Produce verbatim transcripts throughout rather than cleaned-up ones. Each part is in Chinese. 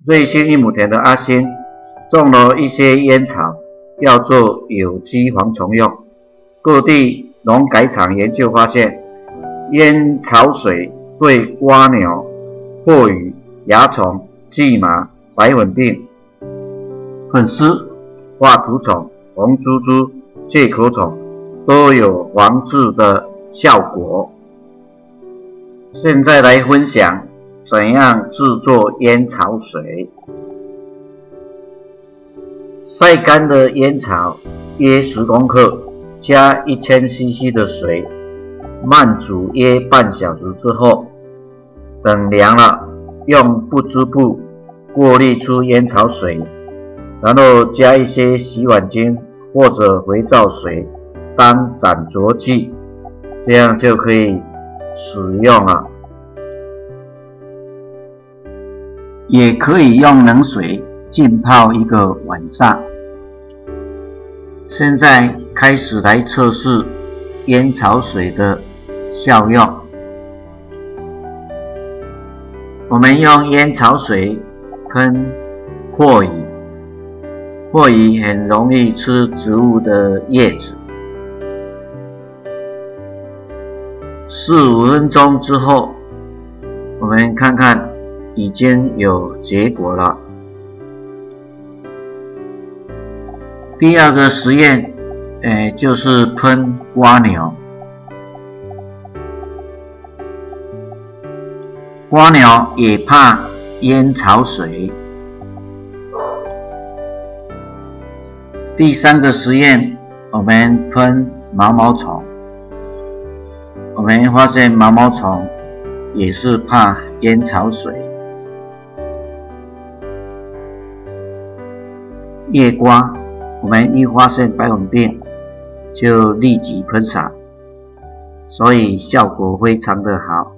瑞星一亩田的阿星种了一些烟草，要做有机蝗虫用。各地农改场研究发现，烟草水对蜗牛、蛞蝓、蚜虫、蓟麻、白粉病、粉丝、画图虫、红珠珠、介壳虫都有防治的效果。现在来分享怎样制作烟草水。晒干的烟草约十公克，加一千 C C 的水，慢煮约半小时之后，等凉了，用不织布过滤出烟草水，然后加一些洗碗精或者肥皂水当粘着剂，这样就可以使用了。也可以用冷水浸泡一个晚上。现在开始来测试烟草水的效用。我们用烟草水喷蛞蝓，蛞蝓很容易吃植物的叶子。四五分钟之后，我们看看已经有结果了。第二个实验，呃，就是喷蜗牛。蜗牛也怕烟草水。第三个实验，我们喷毛毛虫。我们发现毛毛虫也是怕烟草水。叶瓜，我们一发现白粉病就立即喷洒，所以效果非常的好。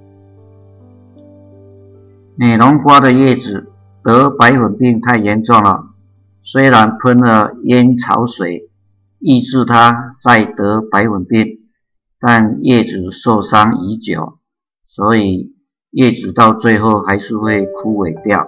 美容瓜的叶子得白粉病太严重了，虽然喷了烟草水抑制它再得白粉病，但叶子受伤已久，所以叶子到最后还是会枯萎掉。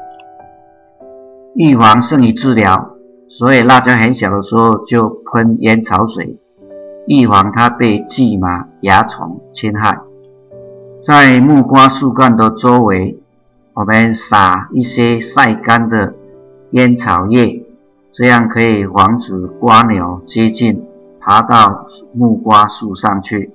预防胜于治疗，所以辣椒很小的时候就喷烟草水，预防它被蓟麻、蚜虫侵害。在木瓜树干的周围，我们撒一些晒干的烟草叶，这样可以防止蜗牛接近，爬到木瓜树上去。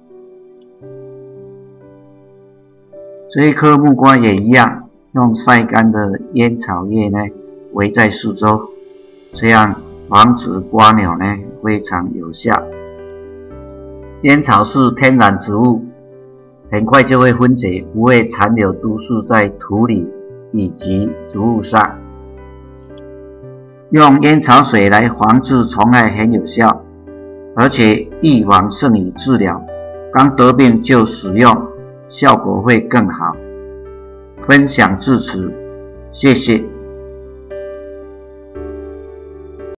这一颗木瓜也一样，用晒干的烟草叶呢围在四周，这样防止蜗牛呢非常有效。烟草是天然植物，很快就会分解，不会残留毒素在土里以及植物上。用烟草水来防治虫害很有效，而且预防胜于治疗。刚得病就使用，效果会更好。分享至此，谢谢。